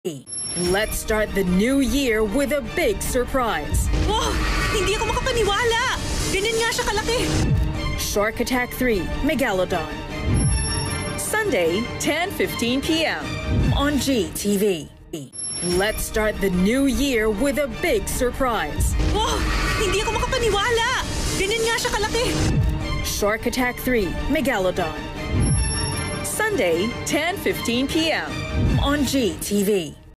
Let's start the new year with a big surprise. Wow! Hindi ako makapaniwala! Ganyan nga siya kalaki! Shark Attack 3, Megalodon. Sunday, 10:15 p.m. on GTV. Let's start the new year with a big surprise. Wow! Hindi ako makapaniwala! Ganyan nga siya kalaki! Shark Attack 3, Megalodon. Sunday, 10:15 p.m. on GTV.